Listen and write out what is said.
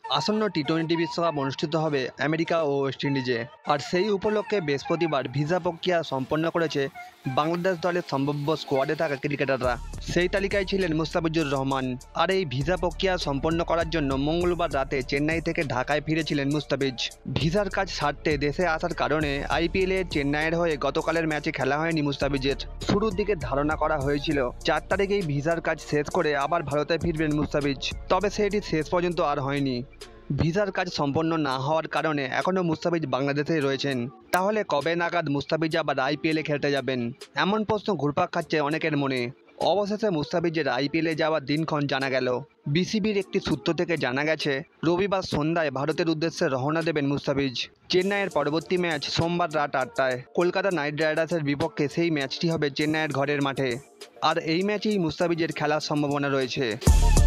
আসন্ন টি-20 বিশ্বকাপ অনুষ্ঠিত হবে আমেরিকা ও ওয়েস্ট ইন্ডিজে। আর সেই উপলক্ষে বৃহস্পতিবার ভিসা প্রক্রিয়া সম্পন্ন করেছে বাংলাদেশ দলের সম্ভাব্য স্কোয়াডে থাকা ক্রিকেটাররা। সেই তালিকায় ছিলেন মুস্তাফিজুর রহমান। আর এই ভিসা প্রক্রিয়া সম্পন্ন করার জন্য মঙ্গলবার রাতে চেন্নাই থেকে ঢাকায় ফিরেছিলেন মুস্তাফিজ। ভিসার কাজ সারতে দেশে আসার কারণে আইপিএলে চেন্নাইয়ের হয়ে গতকালের ম্যাচে খেলা হয়নি মুস্তাফিজের। শুরুর দিকে ধারণা করা হয়েছিল 4 তারিখেই ভিসার কাজ শেষ করে আবার ভারতে ফিরবেন মুস্তাফিজ, তবে সেটি শেষ পর্যন্ত আর হয়নি। ভিসার কাজ সম্পন্ন না হওয়ার কারণে এখনও মুস্তাফিজ বাংলাদেশেই রয়েছেন। তাহলে কবে নাগাদ মুস্তাফিজ আবার আইপিএলে খেলতে যাবেন, এমন প্রশ্ন ঘুরপাক খাচ্ছে অনেকের মনে। অবশেষে মুস্তাফিজের আইপিএলে যাওয়ার দিনক্ষণ জানা গেল। বিসিবির একটি সূত্র থেকে জানা গেছে রবিবার সন্ধ্যায় ভারতের উদ্দেশ্যে রওনা দেবেন মুস্তাফিজ। চেন্নাইয়ের পরবর্তী ম্যাচ সোমবার রাত 8টায় কলকাতা নাইট রাইডার্সের বিপক্ষে। সেই ম্যাচটি হবে চেন্নাইয়ের ঘরের মাঠে। আর এই ম্যাচেই মুস্তাফিজের খেলার সম্ভাবনা রয়েছে।